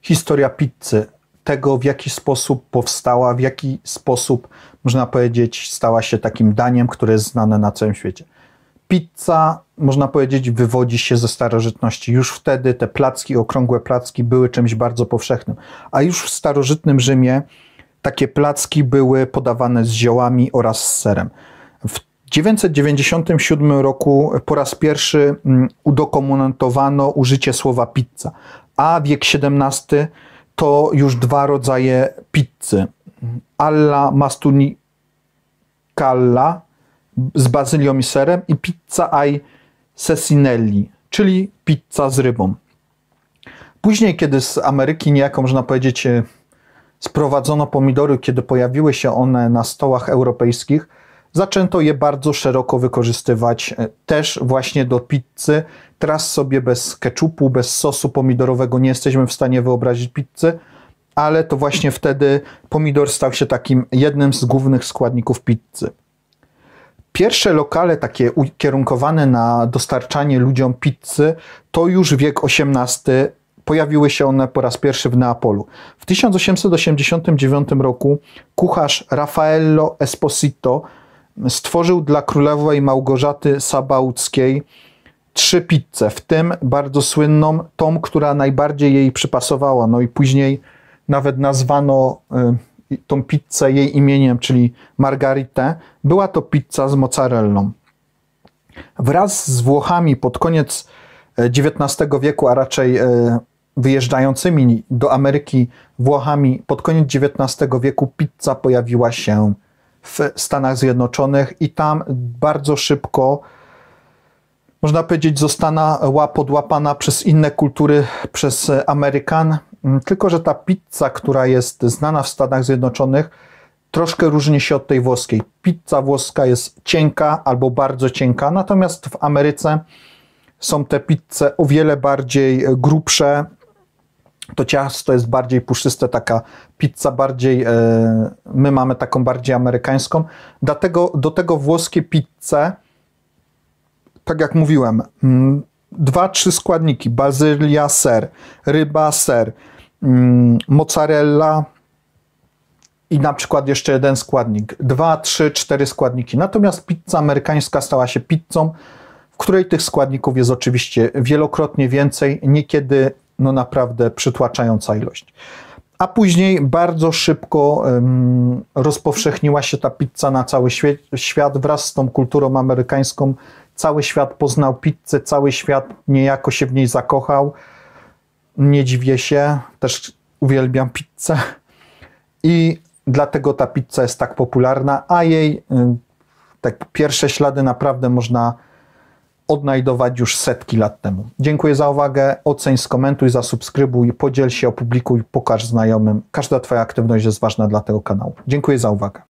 historia pizzy, tego w jaki sposób powstała, w jaki sposób, można powiedzieć, stała się takim daniem, które jest znane na całym świecie. Pizza, można powiedzieć, wywodzi się ze starożytności. Już wtedy te placki, okrągłe placki były czymś bardzo powszechnym. A już w starożytnym Rzymie takie placki były podawane z ziołami oraz z serem. W 997 roku po raz pierwszy udokumentowano użycie słowa pizza, a wiek XVII to już dwa rodzaje pizzy. Alla mastunicalla z bazylią i serem i pizza ai ceccinelli, czyli pizza z rybą. Później, kiedy z Ameryki niejako, można powiedzieć, sprowadzono pomidory, kiedy pojawiły się one na stołach europejskich, zaczęto je bardzo szeroko wykorzystywać też właśnie do pizzy. Teraz sobie bez keczupu, bez sosu pomidorowego nie jesteśmy w stanie wyobrazić pizzy, ale to właśnie wtedy pomidor stał się takim jednym z głównych składników pizzy. Pierwsze lokale takie ukierunkowane na dostarczanie ludziom pizzy to już wiek XVIII. Pojawiły się one po raz pierwszy w Neapolu. W 1889 roku kucharz Raffaello Esposito stworzył dla królowej Małgorzaty Sabauckiej 3 pizze, w tym bardzo słynną, tą, która najbardziej jej przypasowała. No i później nawet nazwano tą pizzę jej imieniem, czyli Margaritę. Była to pizza z mozzarellą. Wraz z Włochami pod koniec XIX wieku, a raczej wyjeżdżającymi do Ameryki Włochami pod koniec XIX wieku, pizza pojawiła się w Stanach Zjednoczonych i tam bardzo szybko, można powiedzieć, została podłapana przez inne kultury, przez Amerykan. Tylko że ta pizza, która jest znana w Stanach Zjednoczonych, troszkę różni się od tej włoskiej. Pizza włoska jest cienka albo bardzo cienka, natomiast w Ameryce są te pizze o wiele bardziej grubsze. To ciasto jest bardziej puszyste, taka pizza bardziej, my mamy taką bardziej amerykańską. Do tego włoskie pizze, tak jak mówiłem, 2-3 składniki: bazylia, ser, ryba, ser, mozzarella i na przykład jeszcze jeden składnik. 2, 3, 4 składniki. Natomiast pizza amerykańska stała się pizzą, w której tych składników jest oczywiście wielokrotnie więcej, niekiedy no naprawdę przytłaczająca ilość. A później bardzo szybko rozpowszechniła się ta pizza na cały świat wraz z tą kulturą amerykańską. Cały świat poznał pizzę, cały świat niejako się w niej zakochał. Nie dziwię się, też uwielbiam pizzę i dlatego ta pizza jest tak popularna, a jej tak pierwsze ślady naprawdę można odnajdować już setki lat temu. Dziękuję za uwagę, oceń, skomentuj, zasubskrybuj, podziel się, opublikuj, pokaż znajomym. Każda Twoja aktywność jest ważna dla tego kanału. Dziękuję za uwagę.